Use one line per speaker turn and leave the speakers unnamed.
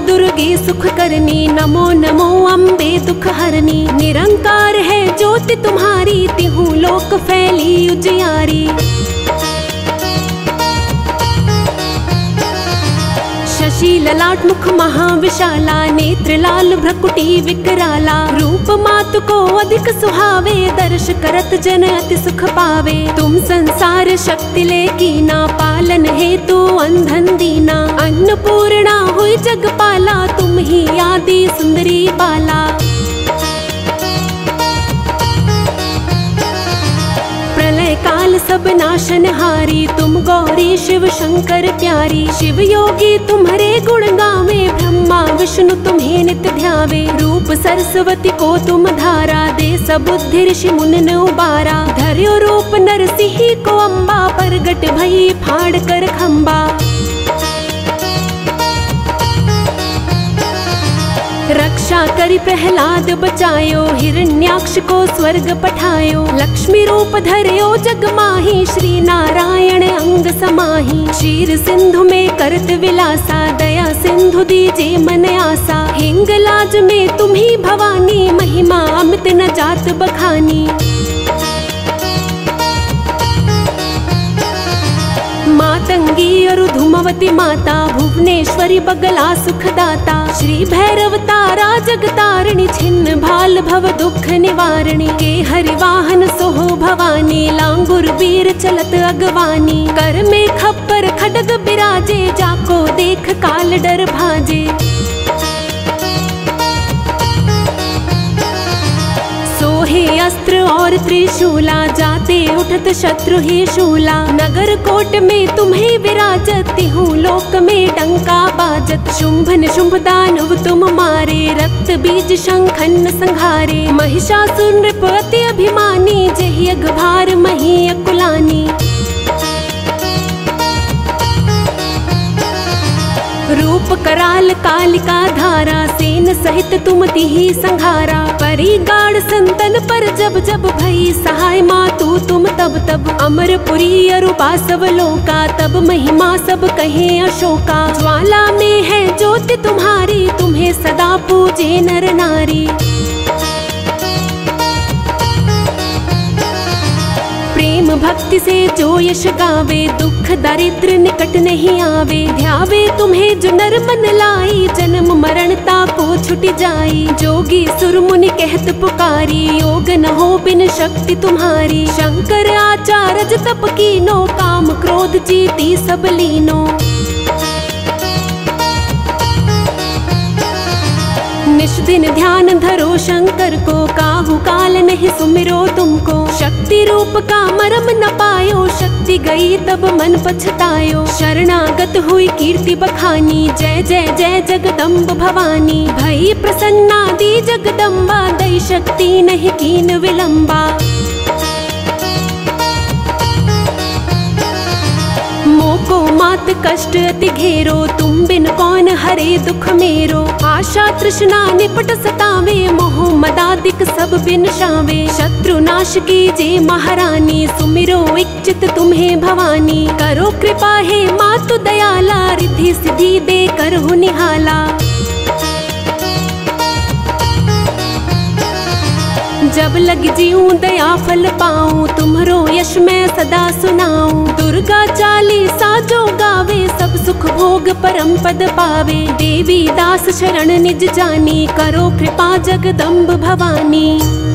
दुर्गे सुख करनी, नमो नमो अम्बे दुख हरनी। निरंकार है ज्योति तुम्हारी, तिहु लोक फैली उजियारी। शशि ललाट मुख महाविशाला, नेत्र लाल भ्रकुटी विकराला। रूप मातु को अधिक सुहावे, दर्श करत जन अति सुख पावे। तुम संसार शक्ति ले कीना, पालन हेतु अंधन दीना। अन्नपूर्णा हुई जगपाला, तुम ही आदि सुंदरी बाला। काल सब नाशनहारी, तुम गौरी शिव शंकर प्यारी। शिव योगी तुम्हारे गुण गावे, ब्रह्मा विष्णु तुम्हें नित्य ध्यावे। रूप सरस्वती को तुम धारा, दे सबुद्धि ऋषि मुनि उबारा। धर्यो रूप नरसिंह को अम्बा, प्रगट भई फाड़ कर खम्बा। रक्षा करी प्रहलाद बचायो, हिरण्याक्ष को स्वर्ग पठायो। लक्ष्मी रूप धर्यो जग माही, श्री नारायण अंग समाही। क्षीर सिंधु में करत विलासा, दया सिंधु दीजे मन आसा। हिंगलाज में तुम्ही भवानी, महिमा अमित न जात बखानी। मातंगी और धूमवती माता, भुवनेश्वरी बगला सुखदाता। श्री भैरव तारा जगतारिणी, छिन्न भाल भव दुख निवारिणी। के हरिवाहन सोहो भवानी, लांगुर वीर चलत अगवानी। कर में खप्पर खड्ग बिराजे, जाको देख काल डर भाजे। सोहे अस्त्र और त्रिशूला, जाते उठत शत्रु ही शूला। नगर कोट में तुम्हें विराजत, तिहु लोक में डंका बाजत। शुंभ निशुंभ दानव तुम मारे, रक्त बीज शंखन संहारे। महिषासुर नृप अति अभिमानी, जहि अघभार मही अकुलानी। रूप कराल कालिका धारा, सेन सहित तुम तिहि संघारा। परी गाढ़ संतन पर जब जब, भई सहाय मातु तुम तब तब। अमरपुरी अरूपा सब लोका, तब महिमा सब कहे अशोका। ज्वाला में है ज्योति तुम्हारी, तुम्हें सदा पूजे नर नारी। प्रेम भक्ति से जो यश गावे, दुख दरिद्र निकट नहीं आवे। ध्यावे तुम्हें जो नर मन लाई, जन्म मरण ताको छुट जाई। जोगी सुर मुनि कहत पुकारी, योग न हो बिन शक्ति तुम्हारी। शंकर आचार्य तप कीनो, काम क्रोध जीती सब लीनो। निष्दिन ध्यान धरो शंकर को, काहू काल नहीं सुमिरो तुमको। शक्ति रूप का मरम न पायो, शक्ति गई तब मन पछतायो। शरणागत हुई कीर्ति बखानी, जय जय जय जगदम्ब भवानी। भई प्रसन्ना दी जगदम्बा, दई शक्ति नहीं कीन विलंबा। मोको मात कष्ट अति घेरो, तुम बिन कौन हरे दुख मेरो। आशा तृष्णा निपट सतावे, मोह मदादिक सब बिन शावे। शत्रु नाश कीजे महारानी, सुमिरो इच्छित तुम्हें भवानी। करो कृपा हे मातु दयाला, रिद्धि सिद्धि दे करहु निहाला। जब लग जीऊं दया फल पाऊं, तुम्हरो यश मैं सदा सुनाऊं। दुर्गा चालीसा जो गावे, सब सुख भोग परम पद पावे। देवी दास शरण निज जानी, करो कृपा जगदम्ब भवानी।